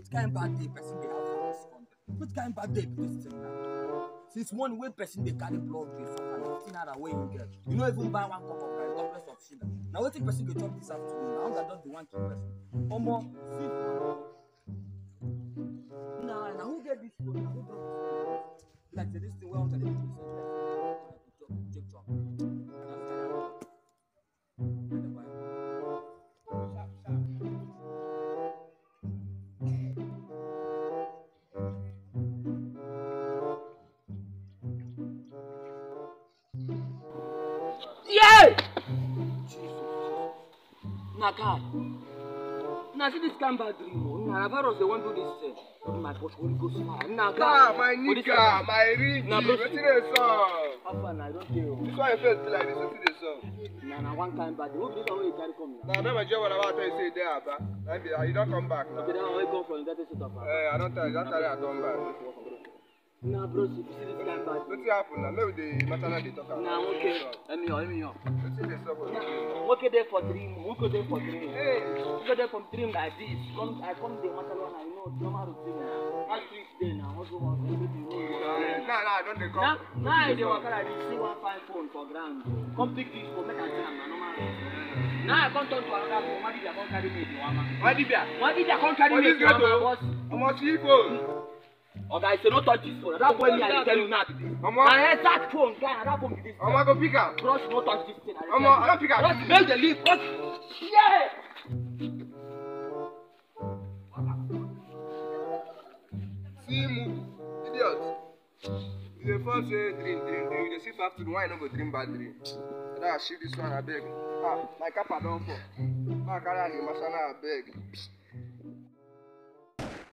which kind of bad day person they have for this country? Which kind of bad day be this thing now? Since one way person they carry blood dey suffer, na 15 naira wey you get. You no even buy one cup of rice, God bless of sugar. Now wetin person go chop this afternoon? Now that just the one kill person. Omo, see now who get this food? Now who drop this food? Like say this thing wey I want to dey do this thing, take chop. Yeah! Naga. Now see this kind bad dream. Now virus they want to do this thing. Oh my gosh, Holy Ghost fire. Naga. My nigga, my ring. What's the song? How far now? I don't tell. This one you feel like this. What's the song? Nah, one time bad. Who this one you carry come now? Nah, never job what about you say there, but maybe you don't come back now. Okay, then I come from that set up. I don't tell you. Don't tell you I come back. Nah, bro, see this kind bad. What's happen now? Maybe the maternal they talk about. Nah, okay. Let me on. What's the song? Okay, there for dream. Okay, there for dream. Hey, okay, there for dream like this. I come the maternal. I know normal routine. Last 3 days now. Also, everything. Nah, I don't come. Now they walk out. I see one fine phone for ground. Come pick this phone. Make a dream. Normal. Now I come turn to another phone. Why did you come carry me? Why did you come carry me? I'm on your phone. Okay, I say no touch this phone. That boy me I tell you now. Now that phone, guy, that phone be this. I'm go pick up. Bros, no touch this thing. I don't pick up. Bros, make the leave. Bros, yeah. See move, idiot. You dey first say dream. You dey see fast food. Why you no go dream bad dream? I shift this one abeg. My kappa don fall. I carry am the masana abeg.